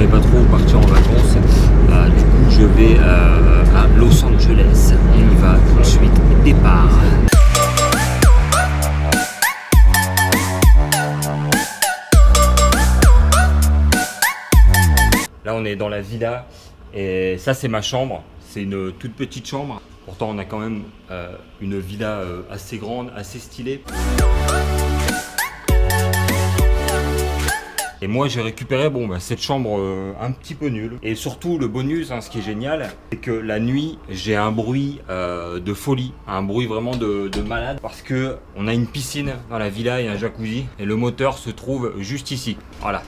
savais pas trop où partir en vacances. Du coup, je vais à Los Angeles. On y va tout de suite. Départ. Là, on est dans la villa et ça, c'est ma chambre. C'est une toute petite chambre. Pourtant, on a quand même une villa assez grande, assez stylée. Et moi, j'ai récupéré cette chambre un petit peu nulle. Et surtout, le bonus, ce qui est génial, c'est que la nuit, j'ai un bruit de folie, un bruit vraiment de malade. Parce que on a une piscine dans la villa et un jacuzzi. Et le moteur se trouve juste ici. Voilà.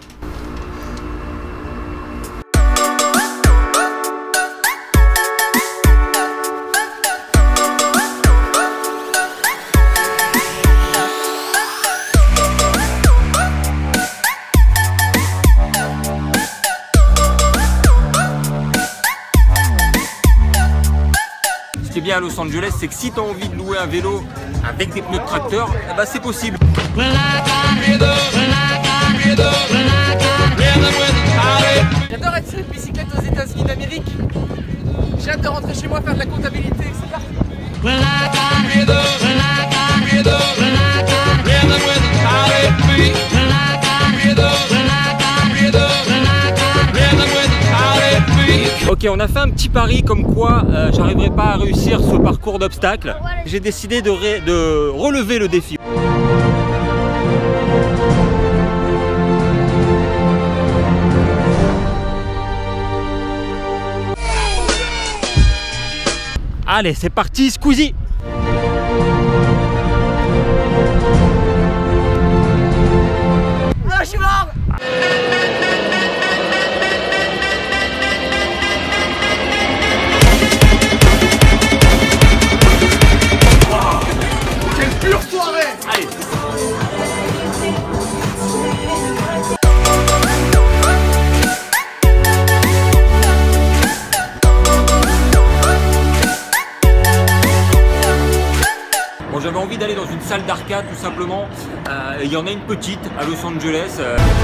Ce qui est bien à Los Angeles, c'est que si tu as envie de louer un vélo avec des pneus de tracteur, eh ben c'est possible. J'adore être sur une bicyclette aux États-Unis d'Amérique. J'ai hâte de rentrer chez moi faire de la comptabilité, c'est parti. Ok, on a fait un petit pari comme quoi j'arriverai pas à réussir ce parcours d'obstacles. J'ai décidé de relever le défi. Allez, c'est parti, Squeezie! Ah, je suis mort! Quelle pure soirée! Allez! Bon, j'avais envie d'aller dans une salle d'arcade tout simplement. Il y en a une petite à Los Angeles.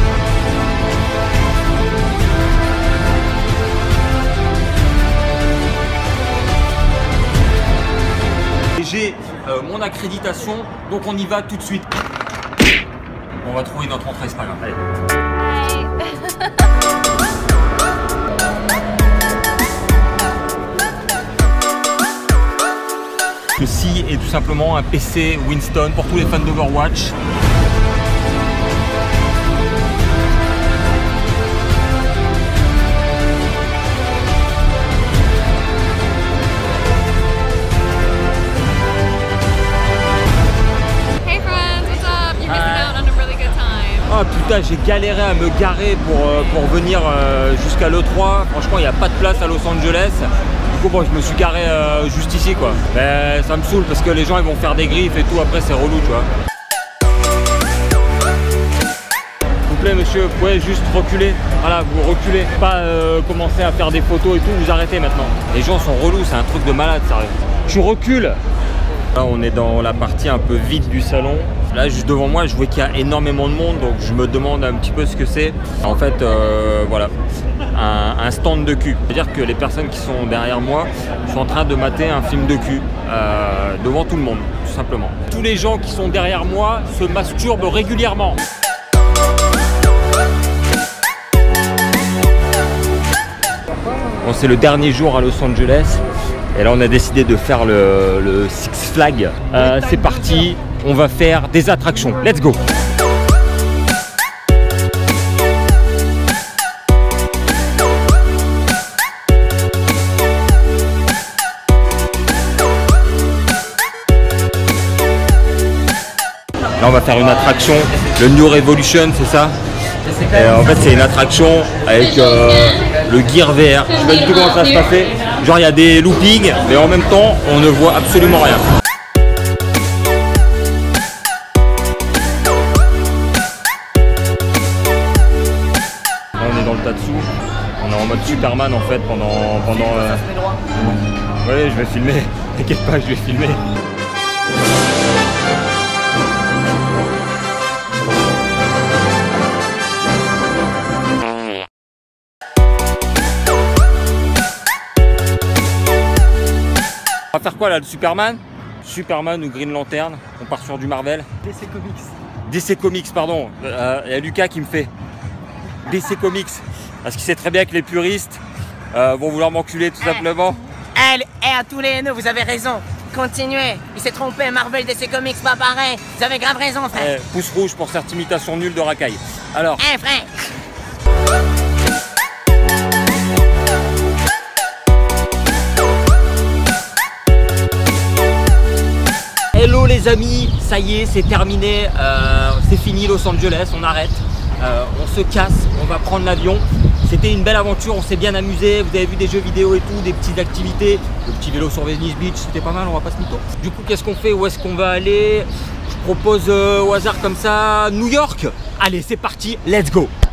J'ai mon accréditation, donc on y va tout de suite. On va trouver notre entrée, c'est pas grave. Allez. Ceci est tout simplement un PC Winston pour tous les fans d'Overwatch. Oh putain, j'ai galéré à me garer pour venir jusqu'à l'E3. Franchement, il n'y a pas de place à Los Angeles. Du coup, bon, je me suis garé juste ici, quoi. Mais ça me saoule parce que les gens ils vont faire des griffes et tout. Après, c'est relou, tu vois. S'il vous plaît, monsieur, vous pouvez juste reculer. Voilà, vous reculez. Pas commencer à faire des photos et tout. Vous arrêtez maintenant. Les gens sont relous, c'est un truc de malade, sérieux. Tu recules. Là, on est dans la partie un peu vide du salon. Là, juste devant moi, je vois qu'il y a énormément de monde, donc je me demande un petit peu ce que c'est. En fait, voilà, un stand de cul. C'est-à-dire que les personnes qui sont derrière moi sont en train de mater un film de cul devant tout le monde, tout simplement. Tous les gens qui sont derrière moi se masturbent régulièrement. Bon, c'est le dernier jour à Los Angeles. Et là, on a décidé de faire le Six Flags. C'est parti, on va faire des attractions. Let's go! Là, on va faire une attraction, le New Revolution, c'est ça? Et en fait, c'est une attraction avec le Gear VR. Je sais pas du tout comment ça va se passer. Genre, il y a des loopings, mais en même temps, on ne voit absolument rien. Là, on est dans le tas dessous. On est en mode Superman en fait pendant. Ouais, je vais filmer. T'inquiète pas, je vais filmer. On va faire quoi là, le Superman? Superman ou Green Lantern? On part sur du Marvel. DC Comics. DC Comics, pardon. Il y a Lucas qui me fait DC Comics. Parce qu'il sait très bien que les puristes vont vouloir m'enculer tout simplement. À tous les haineux, vous avez raison. Continuez. Il s'est trompé, Marvel, DC Comics, pas pareil. Vous avez grave raison, frère. Pouce rouge pour cette imitation nulle de racaille. Alors. Frère. Hello les amis, ça y est, c'est terminé, c'est fini Los Angeles, on arrête, on se casse, on va prendre l'avion. C'était une belle aventure, on s'est bien amusé, vous avez vu des jeux vidéo et tout, des petites activités, le petit vélo sur Venice Beach, c'était pas mal, on va pas se mytho. Du coup, qu'est-ce qu'on fait? Où est-ce qu'on va aller? Je propose au hasard comme ça, New York. Allez, c'est parti, let's go.